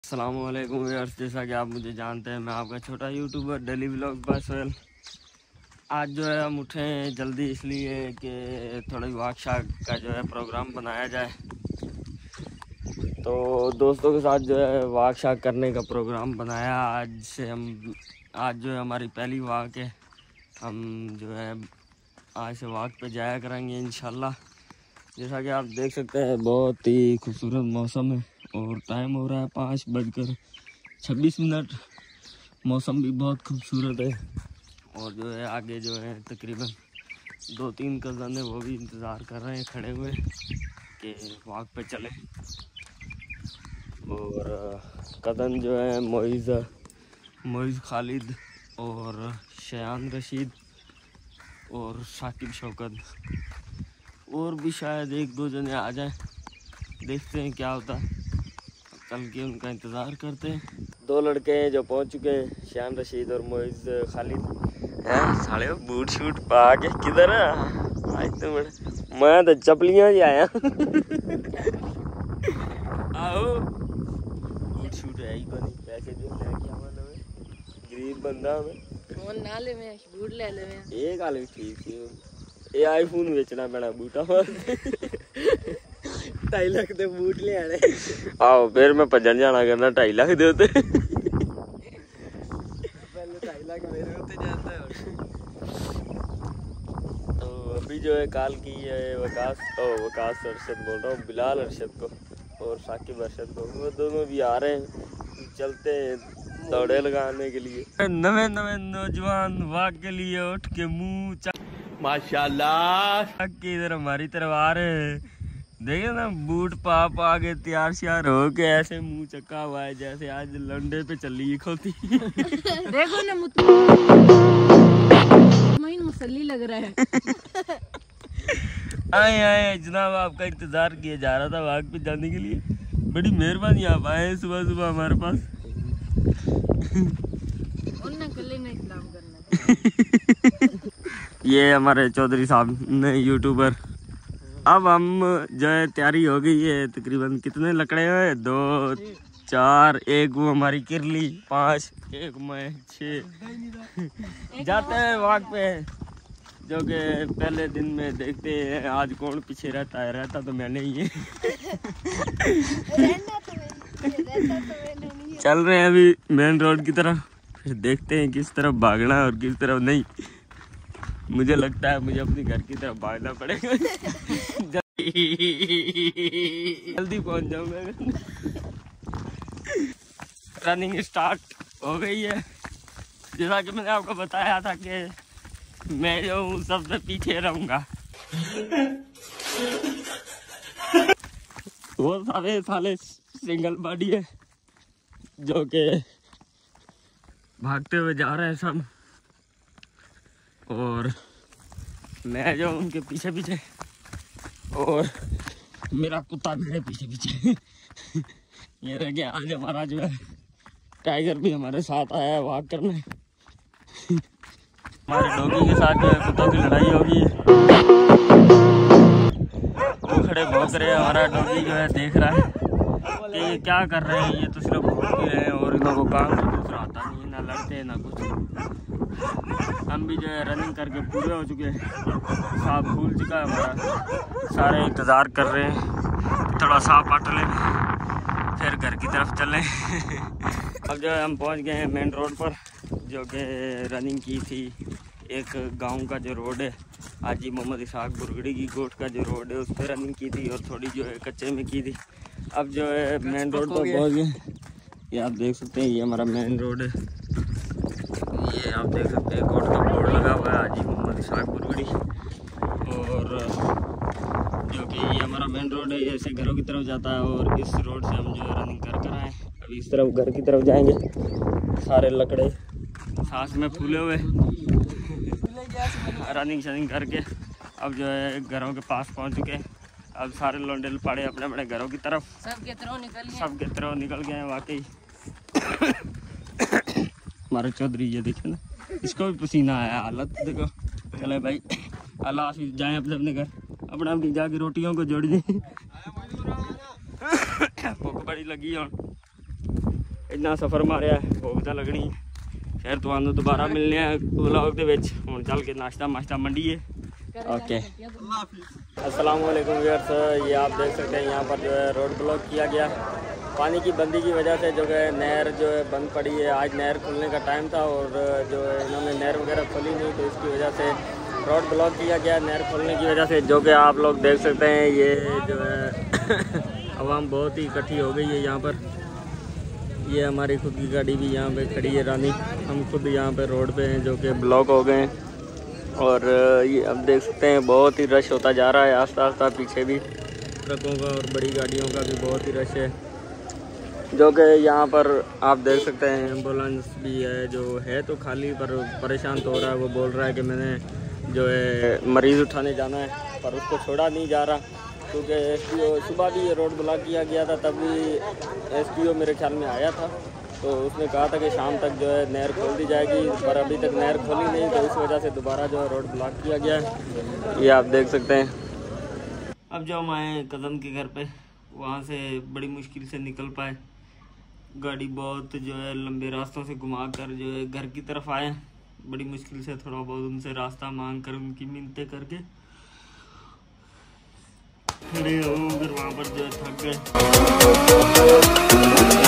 अस्सलामुअलैकुम व्यूअर्स, जैसा कि आप मुझे जानते हैं मैं आपका छोटा यूट्यूबर डेली व्लॉग बाय। आज जो है हम उठे जल्दी इसलिए कि थोड़ा वॉक शाक का जो है प्रोग्राम बनाया जाए। तो दोस्तों के साथ जो है वॉक शाक करने का प्रोग्राम बनाया। आज जो है हमारी पहली वॉक है। हम जो है आज से वॉक पे जाया करेंगे इंशाल्लाह। जैसा कि आप देख सकते हैं बहुत ही खूबसूरत मौसम है और टाइम हो रहा है 5:26। मौसम भी बहुत खूबसूरत है और जो है आगे जो है तकरीबन 2-3 कज़न है, वो भी इंतज़ार कर रहे हैं खड़े हुए कि वॉक पे चलें। और कज़न जो है मोइज़ खालिद और शयान रशीद और शाकिब शौकत, और भी शायद 1-2 जने आ जाएं। देखते हैं क्या होता है, कल के उनका इंतज़ार करते हैं। 2 लड़के हैं जो पहुंच चुके हैं, शयान रशीद और मोइज़ खालिद हैं। साले बूट शूट पा के किधर है आज तो मैं तो चपलियाँ ही आया। आओ बूट शूट है ही बनी, पैसे जो लेके आवा नवे गरीब बंदा मैं फोन ना ले, मैं बूट ले ले। मैं एक गल भी ठीक सी, ये आईफोन बेचना पैना बूटा 2.5 लाख के बूट ले आने। आओ फिर मैं भजन जाना करना 2.5 लाख दे होते। पहले 2.5 लाख मेरे होते जाता है। तो अभी जो है काल की है वकास अरशद बोल रहा हूँ, बिलाल अरशद को और साकिब अरशद को, वो दोनों भी आ रहे हैं। चलते हैं दौड़े लगाने के लिए। नवे नौजवान वाक के लिए उठ के मुँह माशाल्लाह की इधर हमारी तरफ आ रहे हैं। देखिए ना बूट पा के तैयार श्यार हो के ऐसे मुंह चक्का हुआ है जैसे आज लंडे पे चली खोती। देखो ना मुसल्ली लग रहा है। आए जनाब, आपका इंतजार किया जा रहा था वाक पे जाने के लिए। बड़ी मेहरबानी आप आए सुबह सुबह हमारे पास। ये हमारे चौधरी साहब ने यूट्यूबर। अब हम जो है तैयारी हो गई है, तकरीबन कितने लकड़े हुए 2, 4, एक वो हमारी किरली 5, एक मैं 6 जाते हैं वॉक पे, जो कि पहले दिन में देखते हैं आज कौन पीछे रहता तो मैंने ही है। चल रहे हैं अभी मेन रोड की तरफ, फिर देखते हैं किस तरफ भागना है और किस तरफ नहीं। मुझे लगता है मुझे अपने घर की तरफ भागना पड़ेगा। जल्दी पहुंच जाऊंगा। रनिंग स्टार्ट हो गई है। जैसा कि मैंने आपको बताया था कि मैं जो हूँ सबसे पीछे रहूंगा। वो साले सिंगल बॉडी है जो कि भागते हुए जा रहे हैं सब, और मैं जो उनके पीछे पीछे और मेरा कुत्ता मेरे पीछे पीछे। ये रह गया। आज हमारा जो है टाइगर भी हमारे साथ आया है वॉक करने। हमारे डॉगी के साथ जो है कुत्तों की लड़ाई होगी। वो खड़े भौंक रहे हैं, हमारा डॉगी जो है देख रहा है कि ये क्या कर रहे हैं, ये तो सिर्फ भौंक रहे हैं और इन लोगों को काम तो दूसरा आता नहीं, ना लड़ते हैं ना कुछ। हम भी जो है रनिंग करके पूरे हो चुके हैं, साफ फूल चुका है हमारा। सारे इंतज़ार कर रहे हैं थोड़ा साफ पट लें फिर घर की तरफ चलें। अब जो है हम पहुंच गए हैं मेन रोड पर, जो कि रनिंग की थी। एक गांव का जो रोड है हाजी मोहम्मद इसहाक बुरगड़ी की गोट का जो रोड है उस पर रनिंग की थी और थोड़ी जो है कच्चे में की थी। अब जो है मेन रोड पर पहुँच गए। ये आप देख सकते हैं, ये हमारा मेन रोड है। ये आप देख सकते हैं कोर्ट का बोर्ड लगा हुआ है हाजी मोहम्मद इसहाक बुरगड़ी, और जो कि ये हमारा मेन रोड है, ये ऐसे घरों की तरफ जाता है। और इस रोड से हम जो है रनिंग कर आए। अभी इस तरफ घर की तरफ जाएंगे। सारे लकड़े सांस में फूले हुए रनिंग शनिंग करके अब जो है घरों के पास पहुंच चुके हैं। अब सारे लौंडे पड़े अपने अपने घरों की तरफ, सबके तरह निकल गए हैं वाकई। हमारे चौधरी ये देखे ना, इसको भी पसीना आया, हालत देखो। चले भाई अल्लाह हाफिज़, जाएं अपने अपने घर, अपने जाके रोटियों को जोड़ दें। भूख बड़ी लगी है। इतना सफ़र मारिया भूख तो लगनी फिर तुहानू दोबारा मिलने व्लॉग दे विच। हुण चल के नाश्ता माश्ता मंडिए। ओके अस्सलाम वालेकुम व्यूअर्स, ये आप देख सकते हैं यहाँ पर जो है रोड ब्लॉक किया गया पानी की बंदी की वजह से। जो है नहर जो है बंद पड़ी है। आज नहर खुलने का टाइम था और जो है इन्होंने नहर वगैरह खोली नहीं, तो इसकी वजह से रोड ब्लॉक किया गया नहर खोलने की वजह से। जो कि आप लोग देख सकते हैं ये जो है आवाम बहुत ही इकट्ठी हो गई है यहाँ पर। ये हमारी खुद की गाड़ी भी यहाँ पे खड़ी है रानी। हम खुद यहाँ पे रोड पे हैं जो कि ब्लॉक हो गए हैं। और ये अब देख सकते हैं बहुत ही रश होता जा रहा है आस्ता आस्ता। पीछे भी ट्रकों का और बड़ी गाड़ियों का भी बहुत ही रश है। जो कि यहाँ पर आप देख सकते हैं एम्बुलेंस भी है, जो है तो खाली पर परेशान तो हो रहा है। वो बोल रहा है कि मैंने जो है मरीज़ उठाने जाना है, पर उसको छोड़ा नहीं जा रहा क्योंकि SPO सुबह भी ये रोड ब्लॉक किया गया था, तब भी SPO मेरे ख्याल में आया था, तो उसने कहा था कि शाम तक जो है नहर खोल दी जाएगी, पर अभी तक नहर खोली नहीं, तो इस वजह से दोबारा जो है रोड ब्लॉक किया गया है। ये आप देख सकते हैं। अब जो हम आए कदम के घर पे, वहाँ से बड़ी मुश्किल से निकल पाए। गाड़ी बहुत जो है लंबे रास्तों से घुमा कर जो है घर की तरफ आए। बड़ी मुश्किल से थोड़ा बहुत उनसे रास्ता मांग कर उनकी मिन्नतें करके खड़े हो, फिर वहाँ पर जो है थक गए।